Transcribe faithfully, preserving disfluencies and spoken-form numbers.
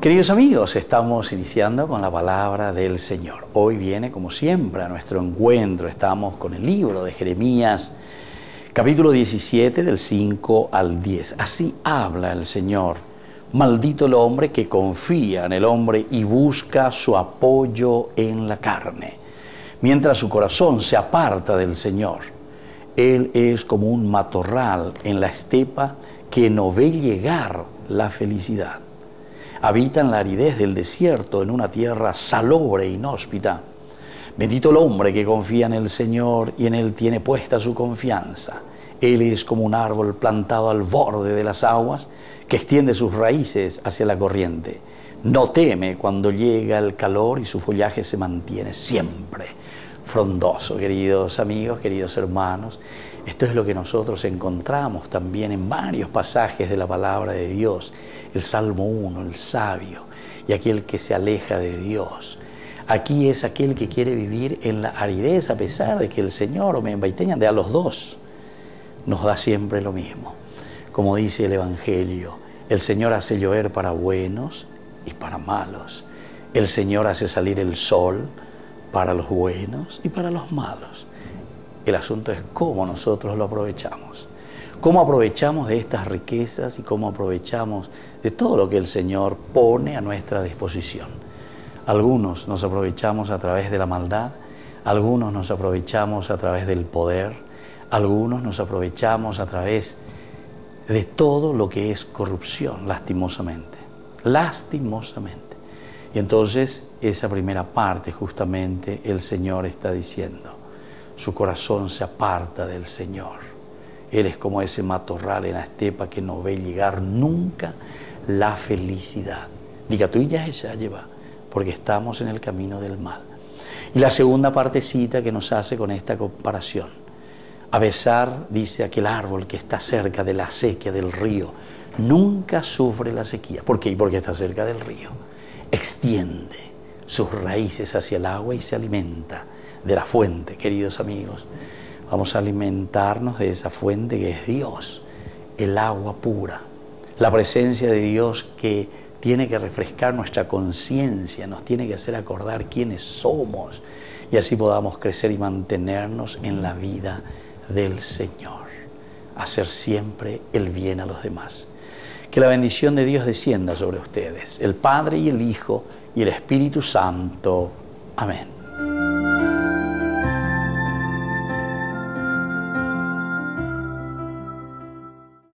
Queridos amigos, estamos iniciando con la palabra del Señor. Hoy viene, como siempre, a nuestro encuentro. Estamos con el libro de Jeremías, capítulo diecisiete, del cinco al diez. Así habla el Señor. Maldito el hombre que confía en el hombre y busca su apoyo en la carne, mientras su corazón se aparta del Señor. Él es como un matorral en la estepa que no ve llegar la felicidad. Habita en la aridez del desierto, en una tierra salobre e inhóspita. Bendito el hombre que confía en el Señor y en Él tiene puesta su confianza. Él es como un árbol plantado al borde de las aguas, que extiende sus raíces hacia la corriente. No teme cuando llega el calor y su follaje se mantiene siempre frondoso. Queridos amigos, queridos hermanos, esto es lo que nosotros encontramos también en varios pasajes de la palabra de Dios. El Salmo uno, el sabio y aquel que se aleja de Dios. Aquí es aquel que quiere vivir en la aridez, a pesar de que el Señor, o me embaiteñan, de a los dos, nos da siempre lo mismo. Como dice el Evangelio, el Señor hace llover para buenos y para malos. El Señor hace salir el sol para los buenos y para los malos. El asunto es cómo nosotros lo aprovechamos. Cómo aprovechamos de estas riquezas y cómo aprovechamos de todo lo que el Señor pone a nuestra disposición. Algunos nos aprovechamos a través de la maldad, algunos nos aprovechamos a través del poder, algunos nos aprovechamos a través de todo lo que es corrupción, lastimosamente. Lastimosamente. Y entonces, esa primera parte, justamente, el Señor está diciendo, su corazón se aparta del Señor. Él es como ese matorral en la estepa que no ve llegar nunca la felicidad. Diga tú y ya ella lleva, porque estamos en el camino del mal. Y la segunda partecita que nos hace con esta comparación. A pesar, dice, aquel árbol que está cerca de la sequía del río, nunca sufre la sequía. ¿Por qué? Porque está cerca del río. Extiende sus raíces hacia el agua y se alimenta de la fuente, queridos amigos. Vamos a alimentarnos de esa fuente que es Dios, el agua pura, la presencia de Dios que tiene que refrescar nuestra conciencia, nos tiene que hacer acordar quiénes somos y así podamos crecer y mantenernos en la vida del Señor, hacer siempre el bien a los demás. Que la bendición de Dios descienda sobre ustedes, el Padre y el Hijo y el Espíritu Santo. Amén.